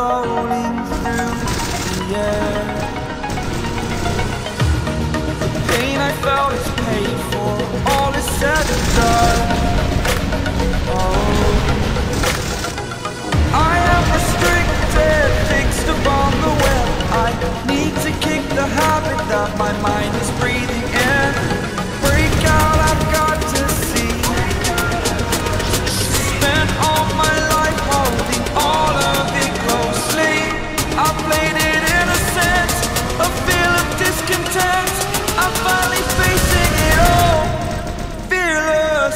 floating through the air. The pain I felt is paid for, all is said and done. Oh, I am restricted, fixed upon the web. I need to kick the habit that my mind is breathing in. Break out, I've got to see. Spent all my life holding all of it closely. I played it innocent, a feel of discontent. I'm finally facing it all, fearless.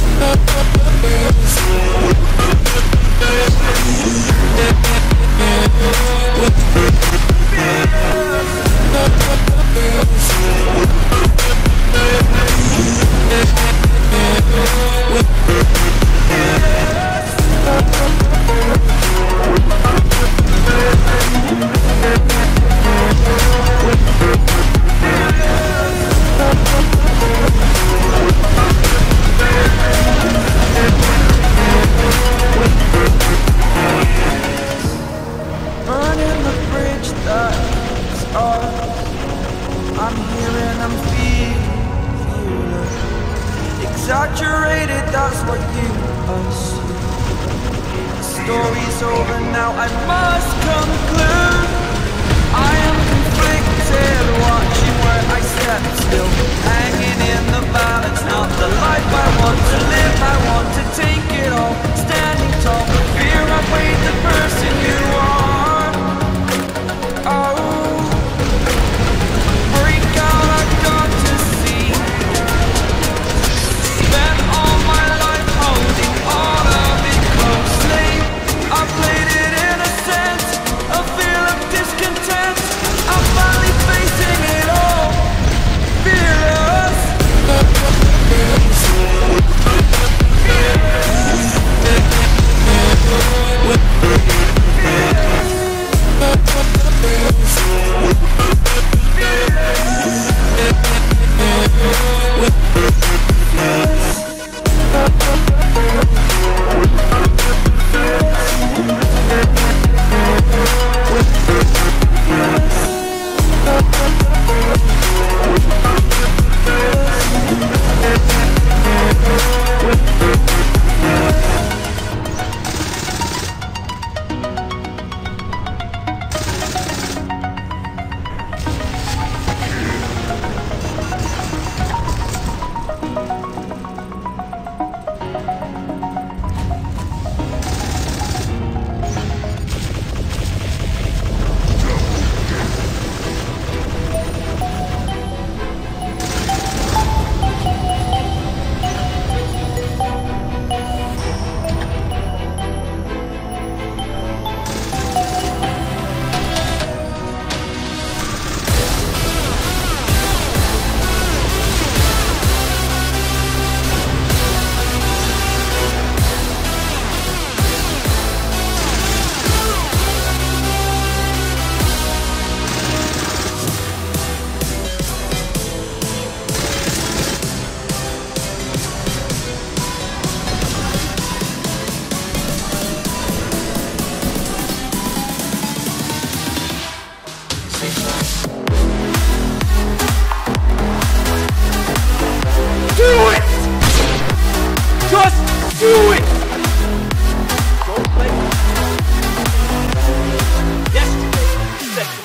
Burning the bridge that is ours. I'm here and I'm fearless. Exaggerated, that's what you assume. The story's over now, I must conclude. I am conflicted, watching where I step still. Hanging in the balance, not the life I want to live. I want to take it all, standing tall. Fear I've weighed the person you are. Oh, break out, I've got to see. Spent all my life holding all of it closely. I played it innocent, a feel of discontent. I'm finally facing it all, fearless.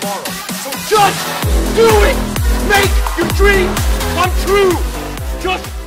Just do it! Make your dreams come true! Just